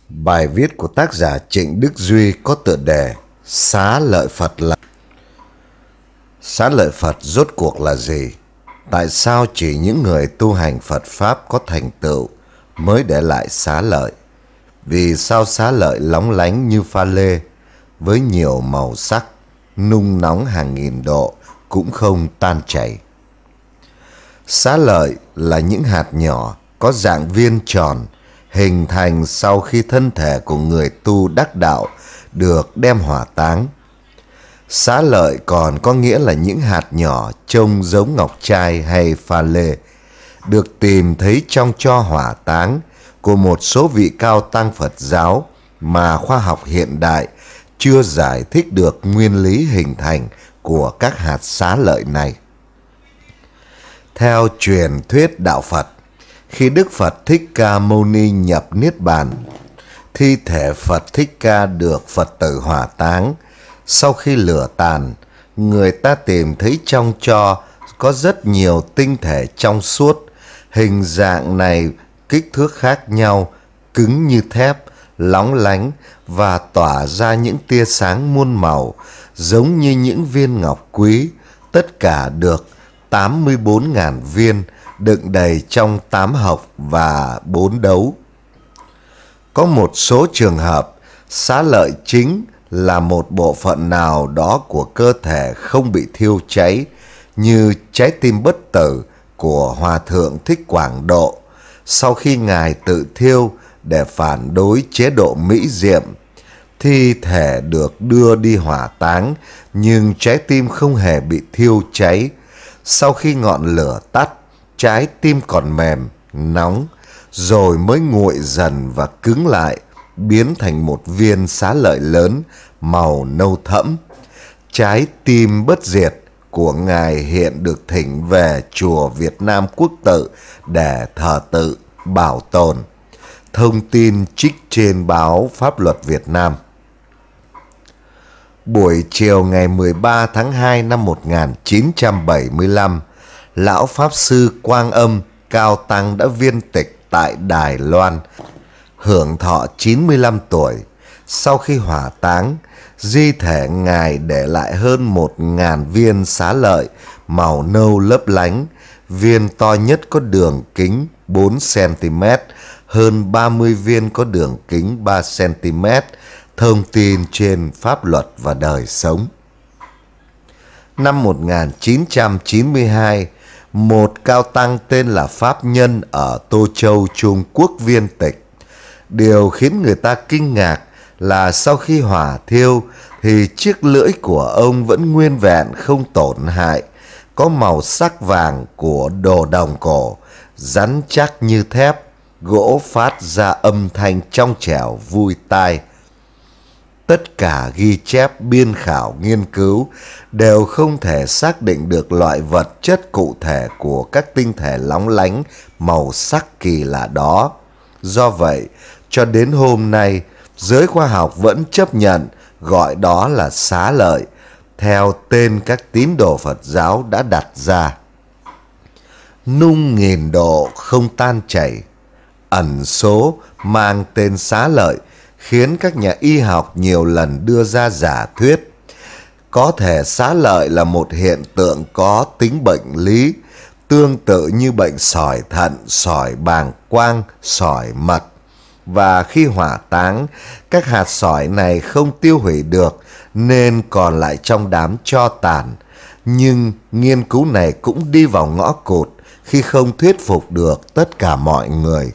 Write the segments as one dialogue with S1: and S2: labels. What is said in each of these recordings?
S1: Bài viết của tác giả Trịnh Đức Duy có tựa đề Xá lợi Phật là Xá lợi Phật rốt cuộc là gì? Tại sao chỉ những người tu hành Phật Pháp có thành tựu mới để lại xá lợi? Vì sao xá lợi lóng lánh như pha lê với nhiều màu sắc, nung nóng hàng nghìn độ cũng không tan chảy? Xá lợi là những hạt nhỏ có dạng viên tròn, hình thành sau khi thân thể của người tu đắc đạo được đem hỏa táng. Xá lợi còn có nghĩa là những hạt nhỏ trông giống ngọc trai hay pha lê, được tìm thấy trong tro hỏa táng của một số vị cao tăng Phật giáo mà khoa học hiện đại chưa giải thích được nguyên lý hình thành của các hạt xá lợi này. Theo truyền thuyết đạo Phật, khi Đức Phật Thích Ca Mâu Ni nhập Niết Bàn, thi thể Phật Thích Ca được Phật tử hỏa táng. Sau khi lửa tàn, người ta tìm thấy trong tro có rất nhiều tinh thể trong suốt, hình dạng này kích thước khác nhau, cứng như thép, lóng lánh và tỏa ra những tia sáng muôn màu, giống như những viên ngọc quý. Tất cả được 84.000 viên, đựng đầy trong 8 hộc và 4 đấu. Có một số trường hợp, xá lợi chính là một bộ phận nào đó của cơ thể không bị thiêu cháy, như trái tim bất tử của Hòa Thượng Thích Quảng Độ. Sau khi Ngài tự thiêu để phản đối chế độ Mỹ Diệm, thi thể được đưa đi hỏa táng, nhưng trái tim không hề bị thiêu cháy. Sau khi ngọn lửa tắt, trái tim còn mềm, nóng, rồi mới nguội dần và cứng lại, biến thành một viên xá lợi lớn, màu nâu thẫm. Trái tim bất diệt của Ngài hiện được thỉnh về chùa Việt Nam Quốc Tự để thờ tự, bảo tồn. Thông tin trích trên báo Pháp Luật Việt Nam. Buổi chiều ngày 13 tháng 2 năm 1975, Lão Pháp Sư Quang Âm Cao Tăng đã viên tịch tại Đài Loan, hưởng thọ 95 tuổi. Sau khi hỏa táng, di thể Ngài để lại hơn 1.000 viên xá lợi màu nâu lấp lánh. Viên to nhất có đường kính 4 cm, hơn 30 viên có đường kính 3 cm. Thông tin trên Pháp Luật và Đời Sống. Năm 1992, một cao tăng tên là Pháp Nhân ở Tô Châu, Trung Quốc viên tịch. Điều khiến người ta kinh ngạc là sau khi hỏa thiêu thì chiếc lưỡi của ông vẫn nguyên vẹn không tổn hại, có màu sắc vàng của đồ đồng cổ, rắn chắc như thép, gỗ phát ra âm thanh trong trẻo vui tai. Tất cả ghi chép, biên khảo, nghiên cứu đều không thể xác định được loại vật chất cụ thể của các tinh thể lóng lánh màu sắc kỳ lạ đó. Do vậy, cho đến hôm nay, giới khoa học vẫn chấp nhận gọi đó là xá lợi, theo tên các tín đồ Phật giáo đã đặt ra. Nung nghìn độ không tan chảy, ẩn số mang tên xá lợi khiến các nhà y học nhiều lần đưa ra giả thuyết. Có thể xá lợi là một hiện tượng có tính bệnh lý, tương tự như bệnh sỏi thận, sỏi bàng quang, sỏi mật. Và khi hỏa táng, các hạt sỏi này không tiêu hủy được nên còn lại trong đám tro tàn. Nhưng nghiên cứu này cũng đi vào ngõ cụt khi không thuyết phục được tất cả mọi người.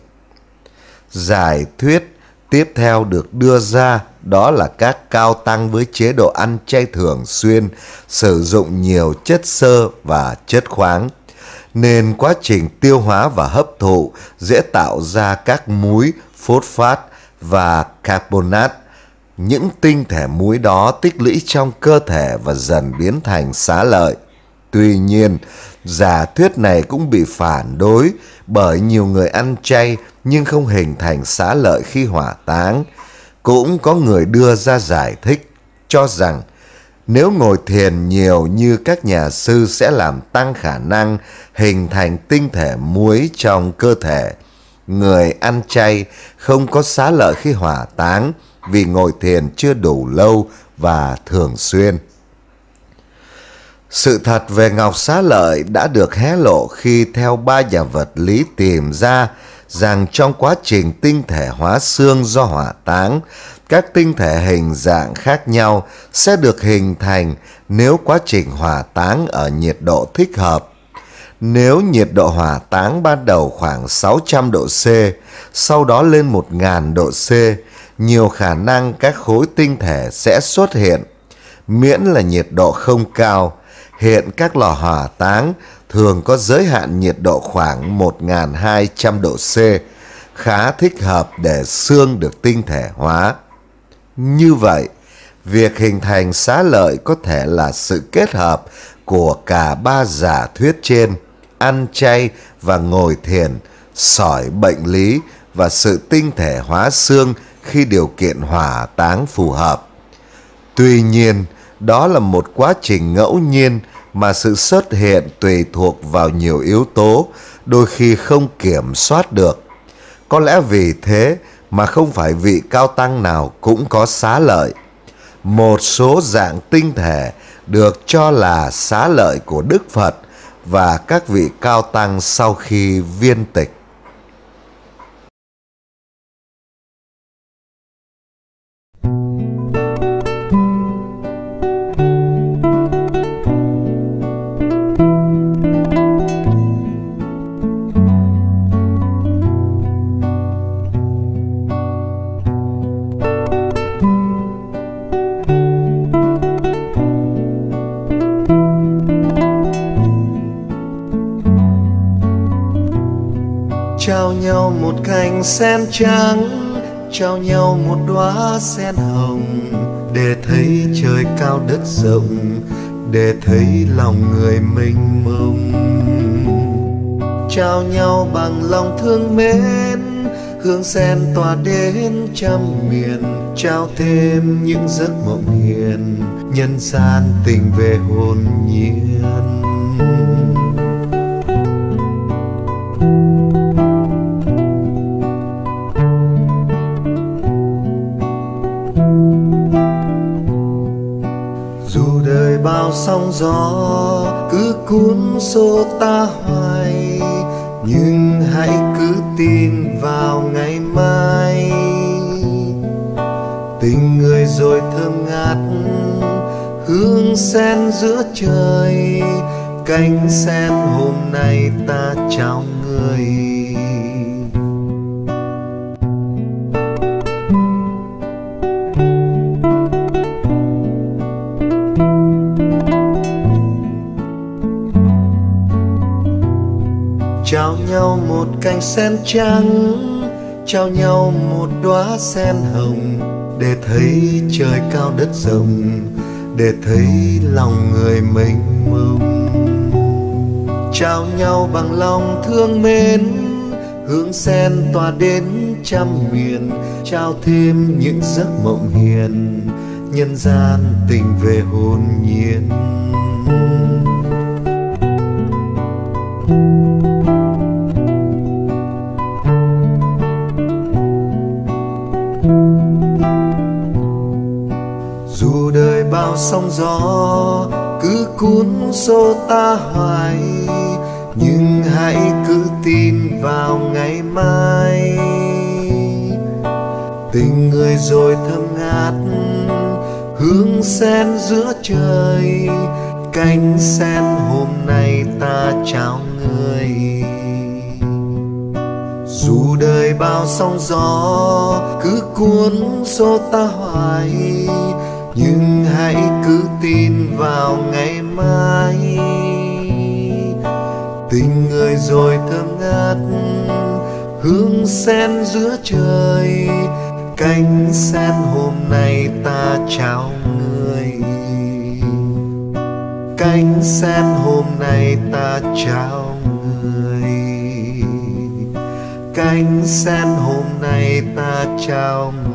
S1: Giải thuyết tiếp theo được đưa ra đó là các cao tăng với chế độ ăn chay thường xuyên sử dụng nhiều chất xơ và chất khoáng, nên quá trình tiêu hóa và hấp thụ dễ tạo ra các muối phốt phát và carbonat. Những tinh thể muối đó tích lũy trong cơ thể và dần biến thành xá lợi. Tuy nhiên, giả thuyết này cũng bị phản đối bởi nhiều người ăn chay nhưng không hình thành xá lợi khi hỏa táng. Cũng có người đưa ra giải thích cho rằng nếu ngồi thiền nhiều như các nhà sư sẽ làm tăng khả năng hình thành tinh thể muối trong cơ thể. Người ăn chay không có xá lợi khi hỏa táng vì ngồi thiền chưa đủ lâu và thường xuyên. Sự thật về ngọc xá lợi đã được hé lộ khi theo ba nhà vật lý tìm ra rằng trong quá trình tinh thể hóa xương do hỏa táng, các tinh thể hình dạng khác nhau sẽ được hình thành nếu quá trình hỏa táng ở nhiệt độ thích hợp. Nếu nhiệt độ hỏa táng ban đầu khoảng 600 độ C, sau đó lên 1000 độ C, nhiều khả năng các khối tinh thể sẽ xuất hiện. Miễn là nhiệt độ không cao, hiện các lò hỏa táng thường có giới hạn nhiệt độ khoảng 1200 độ C, khá thích hợp để xương được tinh thể hóa. Như vậy, việc hình thành xá lợi có thể là sự kết hợp của cả ba giả thuyết trên: ăn chay và ngồi thiền, sỏi bệnh lý và sự tinh thể hóa xương khi điều kiện hỏa táng phù hợp. Tuy nhiên, đó là một quá trình ngẫu nhiên mà sự xuất hiện tùy thuộc vào nhiều yếu tố, đôi khi không kiểm soát được. Có lẽ vì thế mà không phải vị cao tăng nào cũng có xá lợi. Một số dạng tinh thể được cho là xá lợi của Đức Phật và các vị cao tăng sau khi viên tịch.
S2: Trao nhau một cành sen trắng, trao nhau một đóa sen hồng, để thấy trời cao đất rộng, để thấy lòng người mênh mông. Trao nhau bằng lòng thương mến, hương sen tỏa đến trăm miền, trao thêm những giấc mộng hiền, nhân gian tình về hồn nhiên. Dù đời bao sóng gió cứ cuốn xô ta hoài, nhưng hãy cứ tin vào ngày mai. Tình người rồi thơm ngát, hương sen giữa trời, cành sen hôm nay ta trao người. Trao nhau một cành sen trắng, trao nhau một đóa sen hồng, để thấy trời cao đất rộng, để thấy lòng người mênh mông. Trao nhau bằng lòng thương mến, hương sen tỏa đến trăm miền, trao thêm những giấc mộng hiền, nhân gian tình về hồn nhiên. Dù đời bao sóng gió cứ cuốn xô ta hoài, nhưng hãy cứ tin vào ngày mai. Tình người rồi thơm ngát, hương sen giữa trời, cành sen hôm nay ta trao người. Dù đời bao sóng gió cứ cuốn xô ta hoài, nhưng hãy cứ tin vào ngày mai. Tình người rồi thơm ngát, hương sen giữa trời, cành sen hôm nay ta trao người. Cành sen hôm nay ta trao người. Cành sen hôm nay ta trao người.